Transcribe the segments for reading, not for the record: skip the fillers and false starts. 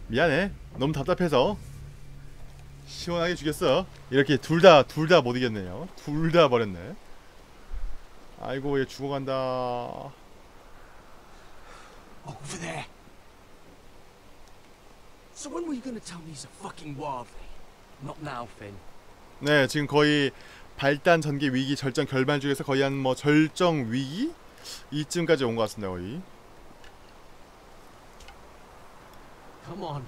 미안해. 너무 답답해서 시원하게 죽였어. 이렇게 둘 다 못 이겼네요. 둘 다 버렸네. 아이고 얘 죽어간다. Over there. So when were you gonna tell me he's a fucking wildling? Not now, Finn. 네, 지금 거의 발단 전개 위기 절정 결말 중에서 거의 한 뭐 절정 위기 이쯤까지 온 것 같습니다. 거의. Come on.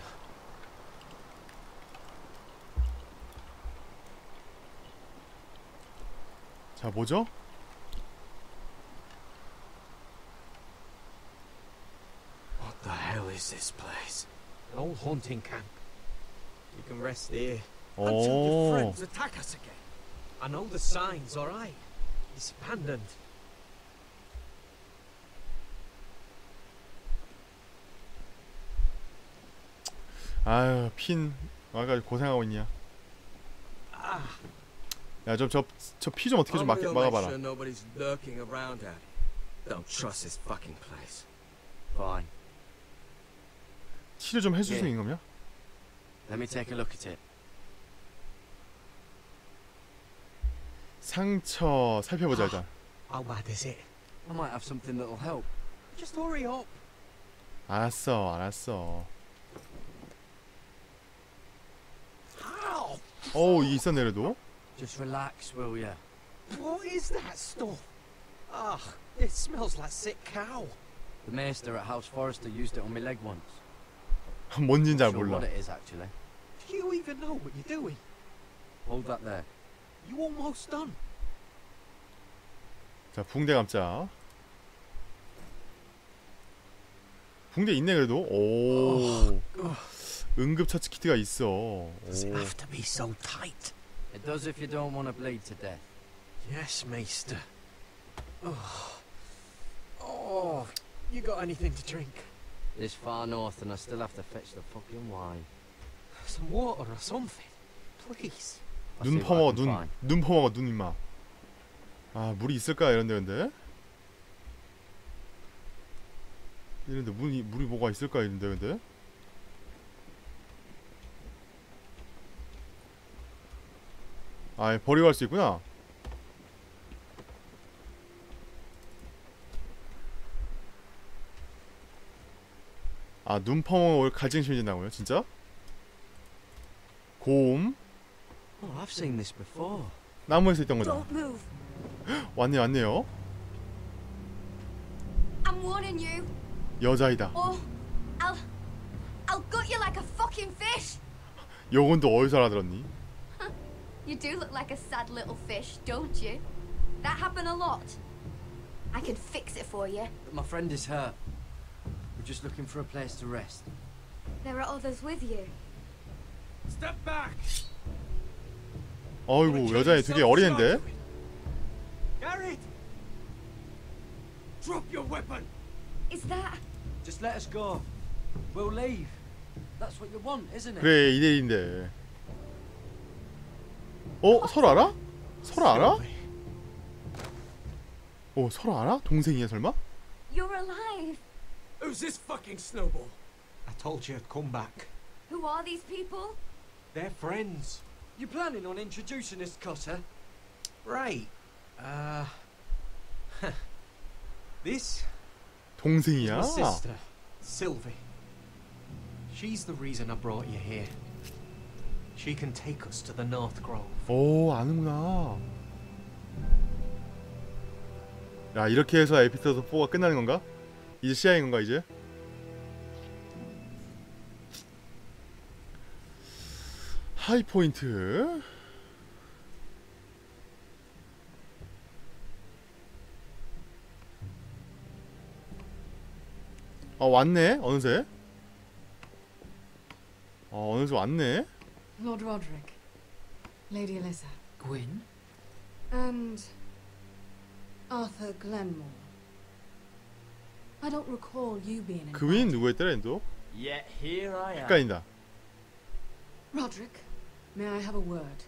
자, 뭐죠? What the hell is this place? An old haunting camp. You can rest here until your 오. friends attack us again. I know the signs, alright. It's abandoned. 아유, 핀 와가지고 고생하고 있냐. 야, 저 피 좀 어떻게 좀 I'm gonna make 막아봐라. sure nobody's lurking around out here. Don't trust this fucking place. Fine. 치료 좀 해줄 수 있는 거냐? Let me take a look at it. 상처 살펴보자 일단. How bad is it? I might have something that'll help. Just hurry up. 알았어. How? 어우, 이 있었네 그래도. Just relax, will ya? What is that stuff? Ugh, it smells like sick cow. The maester at House Forrester used it on my leg once. 뭔진 잘 Not sure 몰라. what it is actually. Do you even know what you're doing? Hold that there. You almost done. 자, 붕대 감자. 붕대 있네 그래도. 오. 응급처치 키트가 있어. 오. Does it have to be so tight? It does if you don't want to bleed to death. Yes, Maester. Oh, you got anything to drink? This far north and I still have to fetch the fucking wine. Some water or something, please. I'll 눈 see what I 퍼먹어 can find. 눈 퍼먹어 눈 임마. 아, 물이 있을까 이런데 근데 물이 뭐가 있을까 이런데 근데. 아, 버리고 갈 수 있구나. 아, 눈 퍼먹을 갈증 심해진다고요? 진짜? 고음? Oh, I've seen this before. 나무에서 있던 거잖아. Don't move. 왔네요. I'm warning you. 여자이다. Or I'll gut you like a fucking fish. 요건 또 어디서 알아들었니? You do look like a sad little fish, don't you? That happen a lot. I can fix it for you. But my friend is hurt. We're just looking for a place to rest. There are others with you. Step back. 어이구, 여자애 되게 어리는데? Garrett! Drop your weapon. Is that? Just let us go. We'll leave. That's what you want, isn't it? 그래, 2대1인데. 서로 알아? 서로 알아? 서로 알아? 동생이야 설마? You're alive. Who's this fucking snowball? I told you I'd come back. Who are these people? They're friends. You planning on introducing us, Cutter? Right. This is 동생이야? my sister, Sylvie. She's the reason I brought you here. She can take us to the North Grove. 오, 아는구나. 야, 이렇게 해서 에피소드 4가 끝나는 건가? 이제 시작인 건가 이제? 하이포인트. 왔네 어느새. 어느새 왔네. Lord Roderick, Lady Alyssa, Gwyn? and Arthur Glenmore. I don't recall you being in. 그윈 누구였더라 또? Yet here I am. 헷갈린다. Roderick, may I have a word?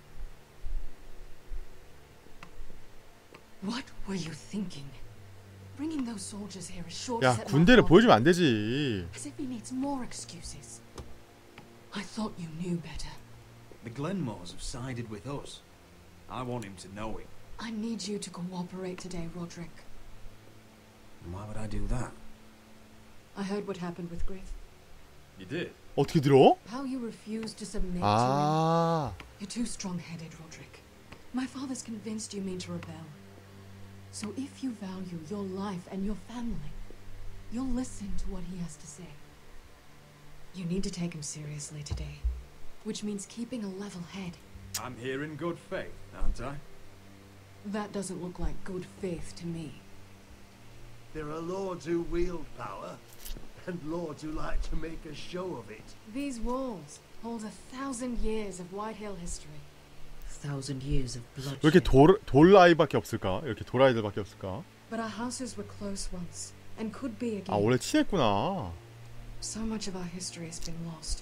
What were you thinking? Bringing those soldiers here is sure to 야, set my 군대를 father 보여주면 안 되지. as if he needs more excuses. I thought you knew better. The Glenmores have sided with us. I want him to know it. I need you to cooperate today, Roderick. And why would I do that? I heard what happened with Griff. You did? 어떻게 들어? How you refused to submit to 아, him. You're too strong-headed, Roderick. My father's convinced you mean to rebel. So if you value your life and your family, you'll listen to what he has to say. You need to take him seriously today, which means keeping a level head. I'm here in good faith, aren't I? That doesn't look like good faith to me. There are lords who wield power, and lords who like to make a show of it. These walls hold 1,000 years of Whitehill history. 1,000 years of bloodshed. 왜 이렇게 돌아이밖에 없을까? 이렇게 돌아이들밖에 없을까? But our houses were close once, and could be again. 아, 원래 친했구나. So much of our history has been lost.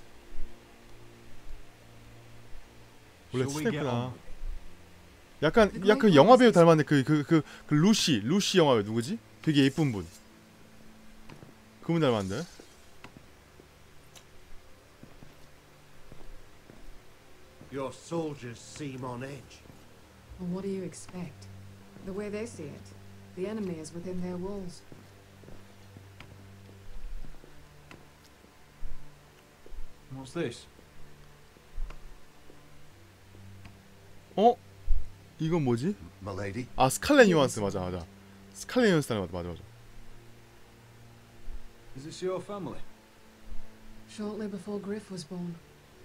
원래 Shall we get 친했구나. on with it? 약간 영화 배우 닮았네. 그 루시 영화 배우 누구지? 되게 예쁜 분. 그분 닮았는데. Your soldiers seem on edge. Well, what do you expect? The way they see it, the enemy is within their walls. What's this? 어? 이건 뭐지? Milady? 아, 스칼렛 요한스 맞아. 스칼렛 요한스 맞아. Is this your family? Shortly before Griff was born.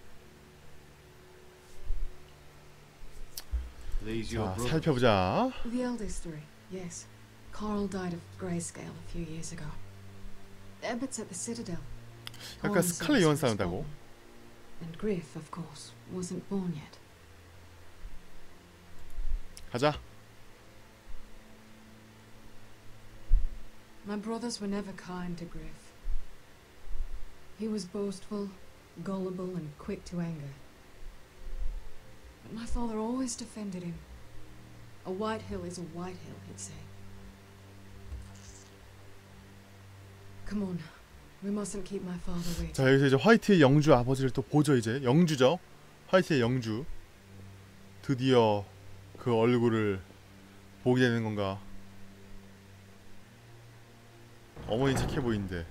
These your 자, brothers? 살펴보자. The eldest three, yes. Carl died of grayscale a few years ago. Abbott's at the Citadel. 약간 Colin 스칼렛 Sykes 요한스 was 닮다고. born. And Griff, of course, wasn't born yet. 가자. My brothers were never kind to Griff. He was boastful, gullible, and quick to anger. But my father always defended him. A Whitehill is a Whitehill, he'd say. Come on, we mustn't keep my father waiting. 자, 여기서 이제 화이트의 영주 아버지를 또 보죠. 이제 영주죠. 화이트의 영주. 드디어 그 얼굴을 보게 되는 건가? 어머니 착해 보이는데.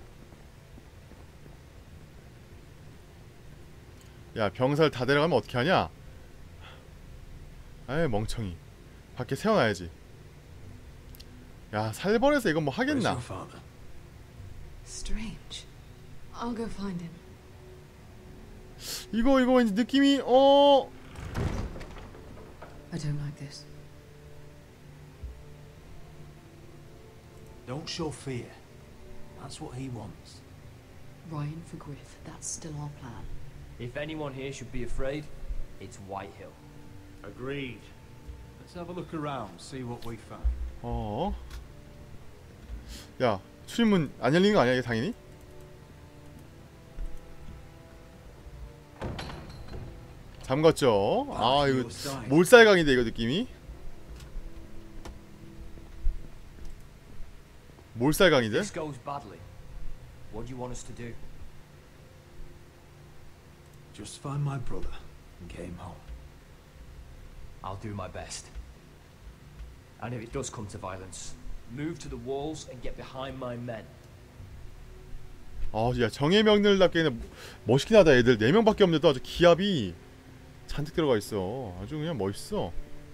야, 병사를 다 데려가면 어떻게 하냐? 아이, 멍청이. 밖에 세워놔야지. 야, 살벌해서 이건 뭐 Where's 하겠나? your father? Strange. I'll go find him. 이거 왠지 느낌이 I don't like this. Don't show fear. That's what he wants. Ryan for Griff, that's still our plan. If anyone here should be afraid, it's Whitehill. Agreed. Let's have a look around, see what we find. 야, 출입문 안 열리는 거 아니야, 이게 당연히? 잠갔죠? 아, 이거 몰살강인데 이거 느낌이? 몰살강인데? This goes badly. What do you want us to do? Just find my brother and get him home. I'll do my best. And if it does come to violence, move to the walls and get behind my men. 아, 야, 정예 명들답게는 멋있긴 하다. 애들 4명밖에 없는데도 아주 기압이 잔뜩 들어가 있어. 아주 그냥 멋있어.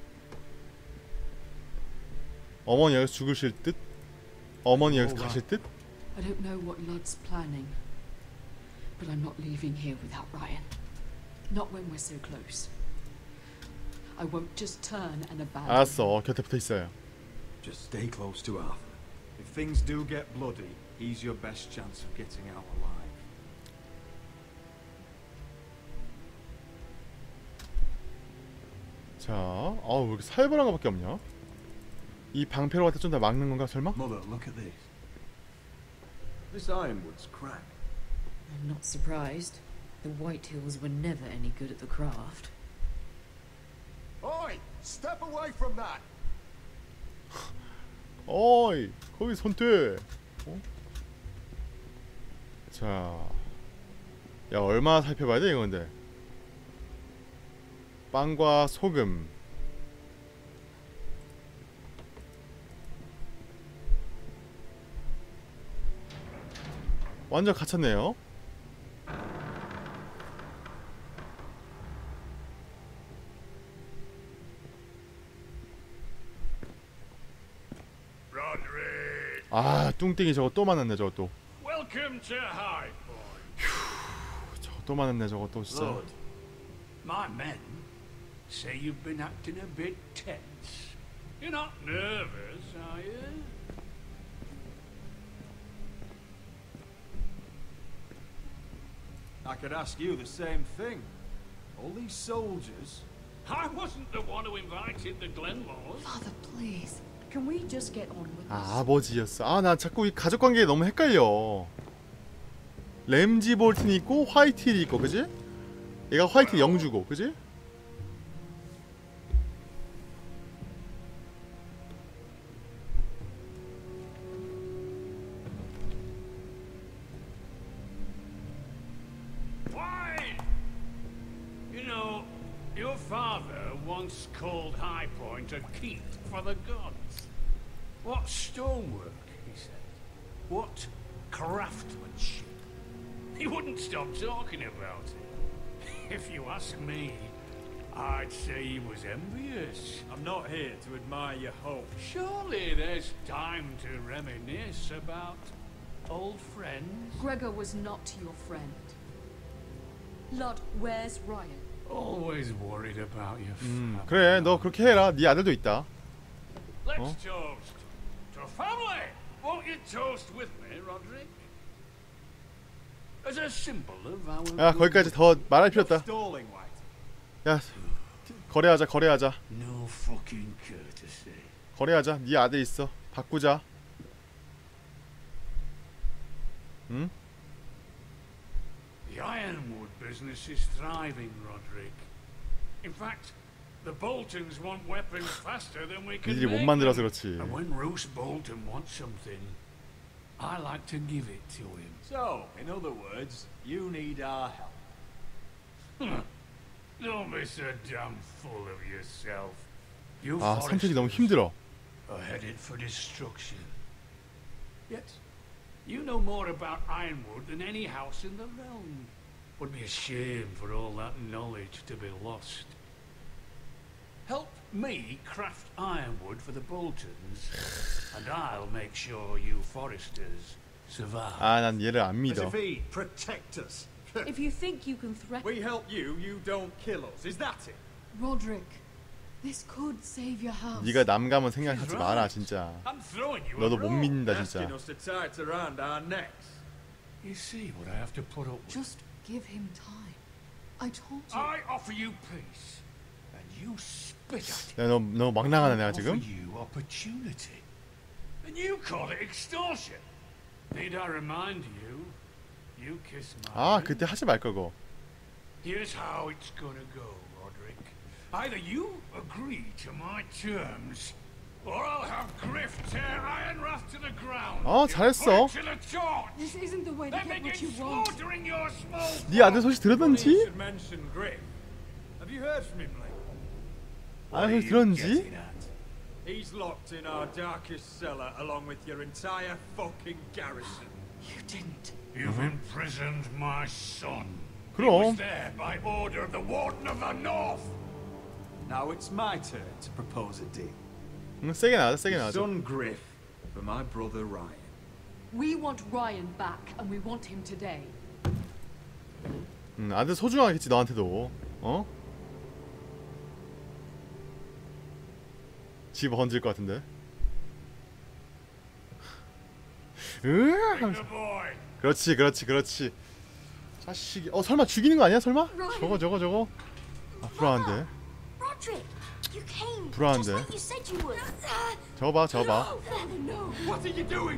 어머니 여기서 죽으실 듯? 어머니 여기서 가실 듯? I don't know what Ludd's planning, but I'm not leaving here without Ryan. Not when we're so close. I won't just turn and abandon him. 알았어, 곁에 붙어 있어요. Just stay close to Arthur. If things do get bloody, he's your best chance of getting out alive. 자, 왜 이렇게 살벌한 거밖에 없냐? 이 방패로 갖다 좀 더 막는 건가 설마? Mother, look at this. This ironwood's cracked. I'm not surprised. The Whitehills were never any good at the craft. Oi! Step away from that! 어이 거기 손대. 어? 자, 야 얼마 살펴봐야 돼 이건데. 빵과 소금. 완전 갇혔네요. 아 뚱땡이 저거 또 만났네 저거 또. Welcome to High Point. 저거 또 만났네 저거 또 진짜. Lord, my men say you've been acting a bit tense. You're not nervous, are you? I could ask you the same thing. All these soldiers. I wasn't the one who invited the Glenmores. Father, please. Can we just get on with this? 아 아버지였어. 아 나 자꾸 이 가족 관계에 너무 헷갈려. 램지 볼튼이 있고 화이트 힐이 있고 그지? 얘가 화이트 영주고 그지? Why? You know, your father once called High Point a keep for the gods. What stonework, he said. What craftsmanship. He wouldn't stop talking about it. If you ask me, I'd say he was envious. I'm not here to admire your hope. Surely there's time to reminisce about old friends. Gregor was not your friend. Lord, where's Ryan? Always worried about your family. 그래 너 그렇게 해라. 네 아들도 있다. Let's toast to family. Won't you toast with me, Roderick? As a symbol of our. 야 거기까지 더 말할 필요 없다. Stalling, White. 야 거래하자 거래하자. No fucking courtesy. 거래하자. 네 아들 있어. 바꾸자. 응? The ironwood business is thriving, Roderick. In fact, the Boltons want weapons faster than we can 니들이 못 make 만들어서 them. 그렇지. And when Roose Bolton wants something, I like to give it to him. So, in other words, you need our help. Don't be so damn full of yourself. You 아 선택이 너무 foresters 힘들어. are headed for destruction. Yet, you know more about ironwood than any house in the realm. Would be a shame for all that knowledge to be lost. Help me craft ironwood for the Boltons, and I'll make sure you foresters survive. 아 난 얘를 안 As 믿어. if he'd protect us. If you think you can threaten We help you, you don't kill us. Is that it? Roderick, this could save your house. 네가 남감은 생각하지 마라 진짜. I'm throwing you 너도 a 못 rope. 믿는다 Asking 진짜. us to tie it around our necks. You see what I have to put up with. Just give him time. I told you. I offer you peace, and you spit at it. 야 너 막 나가네 내가 Offer 지금. you opportunity, and you call it extortion. Need I remind you? You kiss my 아 ring. 그때 하지 말 거고. Here's how it's gonna go, Roderick. Either you agree to my terms, or I'll have Griff tear Ironrath to the ground. 어, You 잘했어. put it to the torch. This isn't the way to Then get what begin you want. slaughtering your small. 네 아들 소식 Funny you 들었는지? should mention Griff. Have you heard from him lately? 아 소식 들었는지? Getting at? He's locked in our darkest cellar along with your entire fucking garrison. you didn't. You've imprisoned my son. He 그럼. was there by order of the Warden of the North. Now it's my turn to propose a deal. 응 세게 나가자 세게 나가자. Son Griff for my brother Ryan. We want Ryan back, and we want him today. 아들 소중하겠지 너한테도. 어? 집어 던질 것 같은데. Bring the boy. 그렇지 그렇지 그렇지. 자식이. 설마 죽이는 거 아니야 설마? 저거. 아 불안한데. Roderick, you came 불안한데. just like you said you would. 저거 봐. Father, no. What are you doing?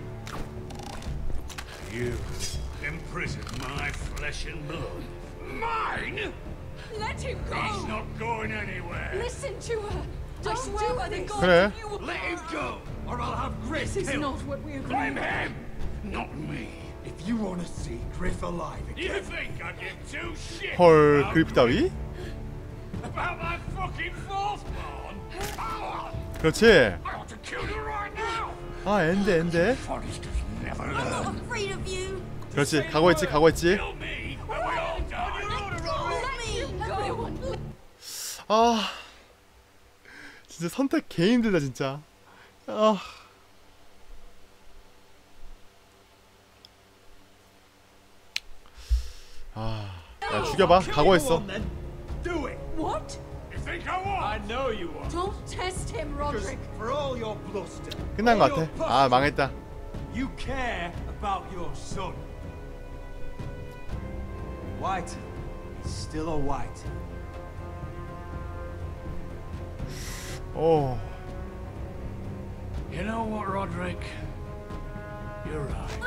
You imprison my flesh and blood. Mine? Let him He's go! not going anywhere. Listen to her! I swear by the gods, 그래. you will... Let him go, or I'll have Griff This is killed. not what we Blame agreed. him, not me. If you want to see Griff alive You again, think I give two shits 헐 about 그리프 따위? About my fucking fourthborn? 그렇지. I ought to kill you right now. 아 엔데. Foresters never I'm learn. not afraid of you. 그렇지. 각오했지. 각오했지. Kill me, and we all die. Let me. 아 진짜 선택 개 힘들다 진짜. 아. 야 죽여봐. 각오했어. do it. What? You think I won't? I know you are. Don't test him, Because Roderick. for all your bluster, 끝난 all 것 your 같아. 아 망했다. you care about your son. White is still a white. 오. You know what, Roderick? You're right.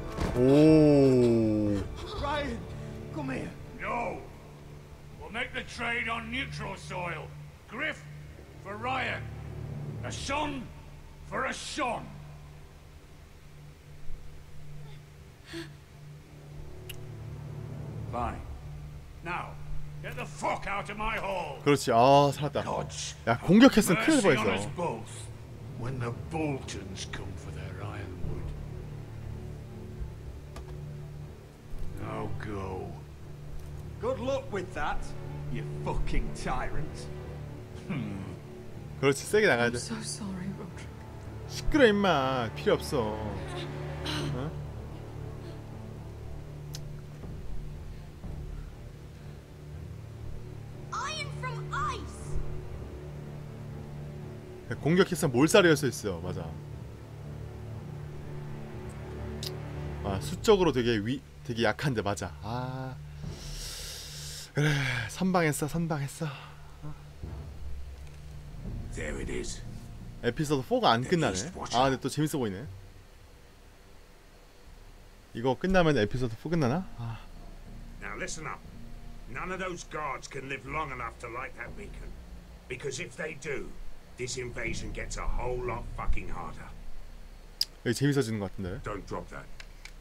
오. Ryan, come here. No. We'll make the trade on neutral soil. Griff for Ryan. A son for a son. Fine. Now, get the fuck out of my hall. 그렇지. 아 살았다. Gods. 야 공격했으면 큰일 날 Mercy on us 뻔했어. both when the Boltons come for their ironwood. Now go. Good luck with that, you fucking tyrant. 그렇지. 세게 나가야 I'm 돼. so sorry, Roderick. 시끄러 임마. 필요 없어. 어? Iron from ice. 공격했으면 몰살이었어 있어. 맞아. 아 수적으로 되게 약한데 맞아. 아 그래 선방했어. There it is. 에피소드 4가 안 끝나네. 아 근데 또 재밌어 보이네. 이거 끝나면 에피소드 4 끝나나? 아. Now listen up. None of those guards can live long enough to light that beacon. Because if they do, this invasion gets a whole lot fucking harder. 여기 재밌어지는 것 같은데. Don't drop that.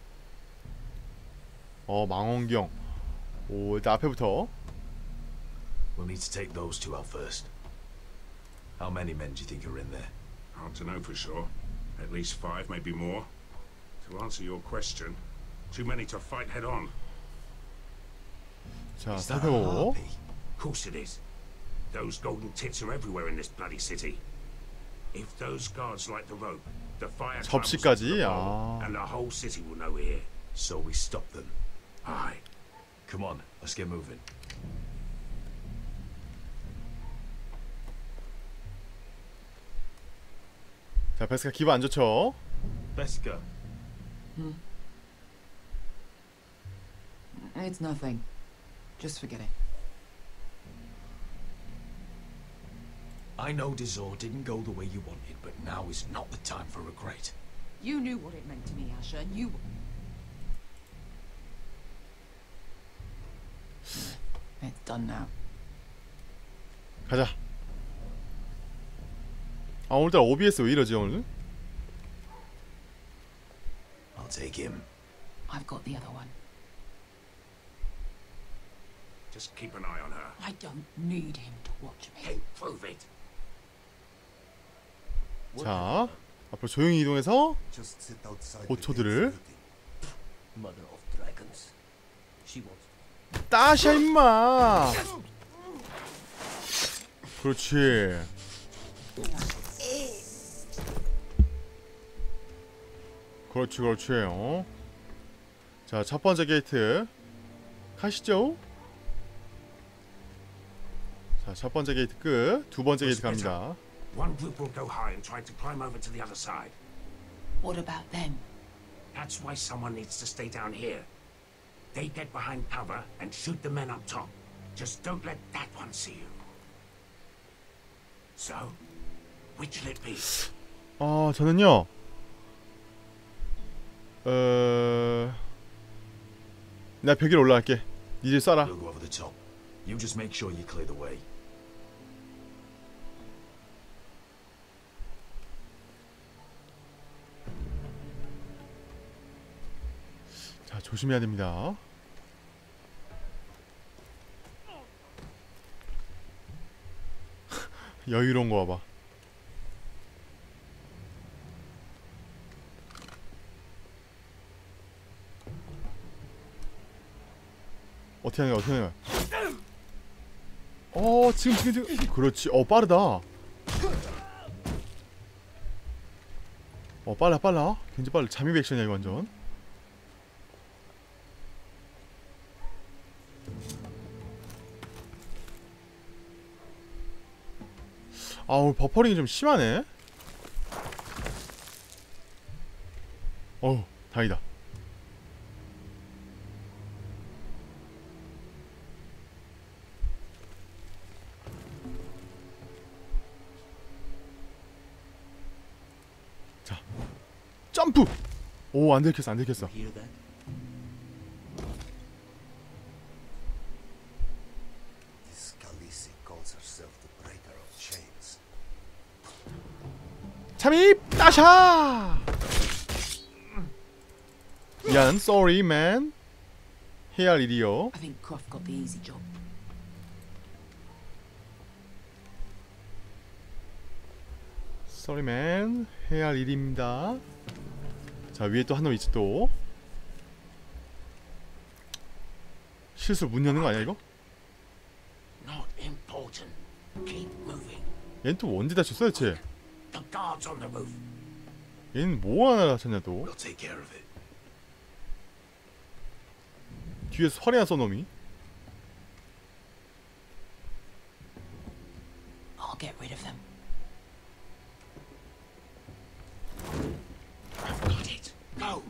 망원경. 오 일단 앞에부터. We'll need to take those two out first. How many men do you think are in there? Hard to know for sure. At least 5, maybe more. To answer your question, too many to fight head on. 자 Is that a 살펴보고. harpy? Of course it is. Those golden tits are everywhere in this bloody city. If those guards light the rope, the fire travels to 접시까지. the 아. bowl, and the whole city will know we're here. So we stop them. Aye. Come on, let's get moving. 자 베스가 기분 안 좋죠. Beskha, It's nothing. Just forget it. I know Dizor didn't go the way you wanted, but now is not the time for regret. You knew what it meant to me, Asher. You... It's done now. 가자. 아 오늘따라 OBS 왜 이러지 오늘? I'll take him. I've got the other one. Just keep an eye on her. I don't need him to watch me. Hey, prove it. 자 앞으로 조용히 이동해서 Just sit outside. 보초들을 Mother of dragons. She wants. 따샤 임마. 그렇지. 그렇지. 어. 자, 첫 번째 게이트 가시죠. 자, 첫 번째 게이트 끝. 두 번째 게이트 갑니다. One group will go high and try to climb over to the other side. What about them? That's why someone needs to stay down here. They get behind cover and shoot the men up top. Just don't let that one see you. So, which'll it be? 저는요. 나 벽 위로 올라갈게. 니들 쏴라. We'll go over the top. You just make sure you clear the way. 조심해야 됩니다. 여유로운 거 봐봐. 어떻게 하는 거야, 어떻게 하는 거야. 지금. 그렇지. 빠르다. 빨라. 굉장히 빨라. 잠입 액션이야, 이거 완전. 오늘 버퍼링이 좀 심하네. 다행이다. 자, 점프! 안 들켰어, 안 들켰어. 잠입! 따샤! 미안, sorry man. 해야 할 일이요. I think Croft got the easy job. sorry man. 해야 할 일입니다. 자, 위에 또 한 놈 있지 또. 실수로 문 여는 거 아니야 이거? Not important. Keep moving. 얘는 또 언제 다쳤어 대체? The guards on the roof. 얘는 뭐 하나 다쳤냐 또? We'll take care of it. 뒤에서 화려한 쏘놈이. I'll get rid of them. I've got it. Go.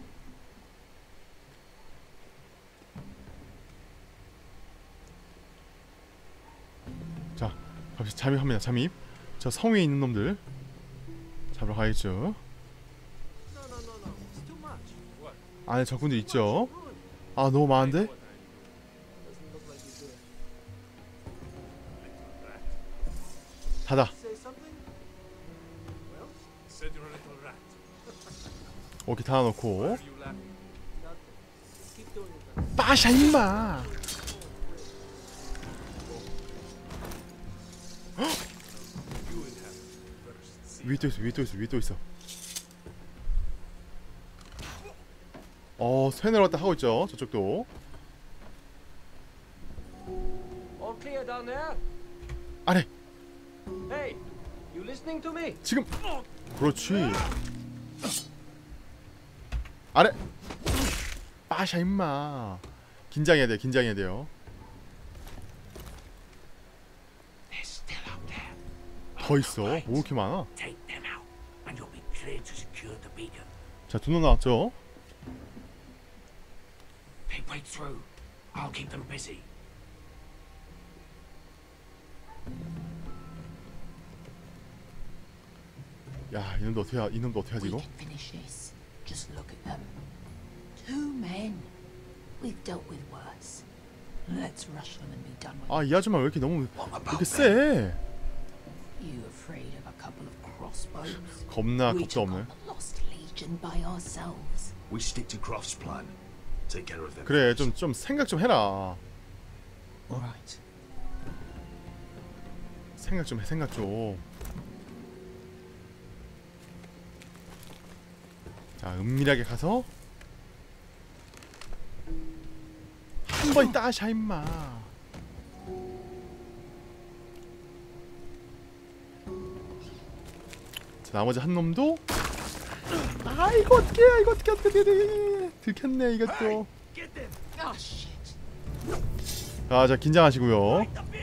자, 갑시다. 잠입합니다. 잠입. 저 성위에 있는 놈들 잡으러 가야겠죠. 안에 적군들 있죠. 너무 많은데? 닫아. 오케이, 닫아놓고. 빠샤 임마. 위에 또 있어. 새 내려왔다 하고 있죠. 저쪽도. All clear down there? 아래. Hey, you listening to me? 지금. 그렇지. 아래. 빠샤 임마. 긴장해야 돼요. 더 있어. 뭐 이렇게 많아? 자, 두 놈 나왔죠? They break through. I'll keep them busy. 야, 이놈도 어떻게 하지 이거? We can finish this. Just look at them. 2 men. We've dealt with worse. Let's rush them and be done with it. 이 아줌마 왜 이렇게 이렇게 세? You afraid of a couple of crossbows? 겁나 We 겁도 took 없네. on the Lost Legion by ourselves. We stick to Croft's plan. Take care of them. 그래, 좀 생각 좀 해라. All right. 생각 좀 해, 생각 좀. 자, 은밀하게 가서 한 번 따샤 임마. 자, 나머지 한 놈도. 이거 어떻게 들켰네 이것도. 자, 긴장하시고요.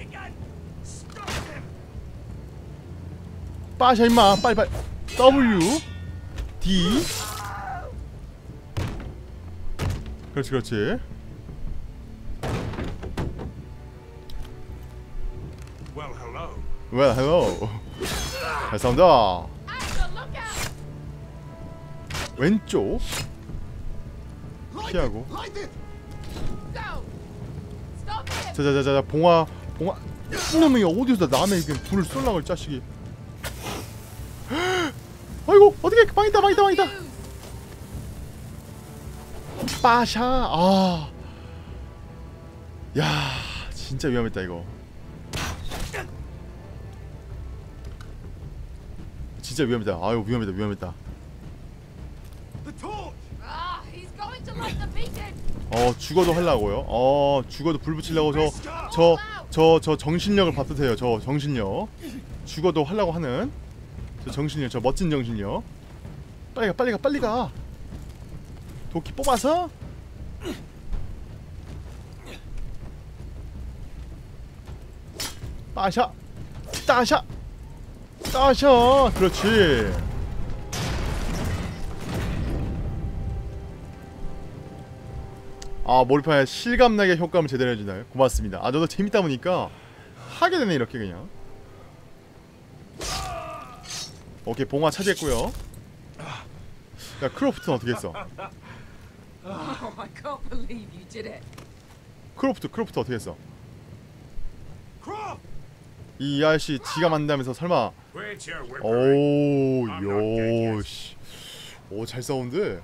빠샤 임마. 빨리 W D. 그렇지. Well, hello. 잘 싸운다. 왼쪽 피하고. 자자자자, 봉화 이놈이 어디서 남의 불을 쏠라고 이 자식이. 아이고, 어떻게 망했다. 빠샤. 아, 야, 진짜 위험했다 이거. 진짜 위험했다. 아유, 위험했다. 죽어도 하려고요. 죽어도 불 붙이려고 저 정신력을 봐도 돼요. 저 정신력. 죽어도 하려고 하는 저 정신력, 저 멋진 정신력. 빨리 가. 도끼 뽑아서. 빠샤. 따샤. 그렇지. 아, 몰입판에 실감나게 효과음을 제대로 해주나요? 고맙습니다. 아, 저도 재밌다 보니까 하게 되네, 이렇게 그냥. 오케이, 봉화 차지했고요. 야, 크로프트는 어떻게 했어? Oh, I can't believe you did it. 크로프트 어떻게 했어? 이 아저씨 지가 만든다면서 설마. 오, 요씨. 오, 잘 싸운데.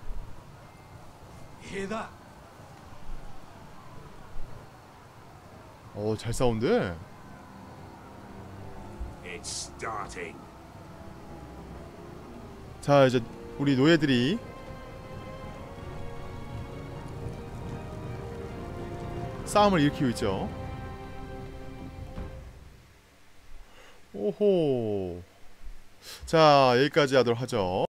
오, 잘 싸운데. 자, 이제 우리 노예들이 싸움을 일으키고 있죠. 오호. 자, 여기까지 하도록 하죠.